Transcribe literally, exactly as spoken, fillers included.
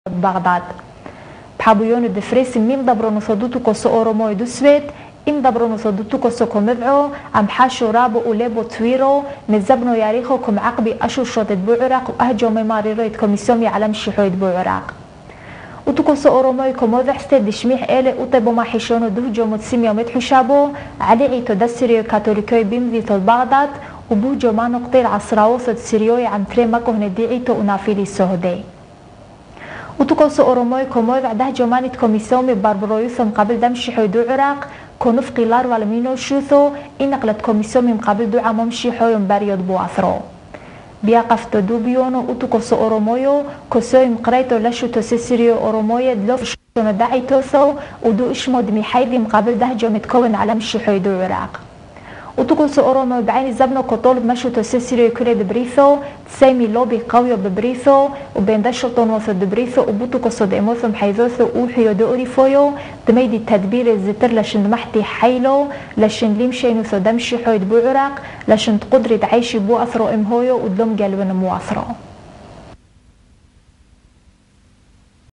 بغداد بحابيون الدفريس ميم دبرونو صدوتو كوسو أوروموي دو سويت إم دبرونو صدوتو كوسو كومبعو عم حاشو رابو وليبو تويرو مزبنو ياريخو كم عقبي أشو شوتت بو عراق وأهجو ميماري رويت كوميسيومي علم شحويت بو عراق وتكوسو أوروموي كوموضح ستيد دشميح إلي وطيبو ما حيشونو دو جو متسيميو متحشابو علي عيتو دا سيريو كاتوليكوي بيمدي تول بغداد وبو جو ما نقطير عصراوصة سيريوي عم تري ماكو هندي عيتو ونافيلي سهدي وتكوسو أوروموي كوموي بعده جمانة كوميسيومي باربرويوثو مقابل دمشي حيدو عراق كونف قيلار والمينو شوثو إنقلت كوميسيومي مقابل دو عمومشي حيوم باريود بو أثرو بيقف تدوبيونو وتكوسو أورومويو كوسوي مقريتو لشو تسيسيريو أورومويا دلوف شونو داعي توثو ودو إشمو دمي حيدي مقابل ده جو متكون على مشي حيدو عراق وتكوسو أوروموي بعين زبنو كطولب مشو تسيسيريو كوري دبريثو تسيمي لوبي قويو ببريثو وبين دشرطون وثو دبريثو وبوتو كوسو ديموثو محيثوثو وحيو دوري فويو دميدي التدبير الزتر لشن دمحتي حيلو لشن ليمشينو ثو دمشي حيد بو عراق لشن تقدري تعيشي بو أثرو إمهويو ودلوم قالوين مو أثرو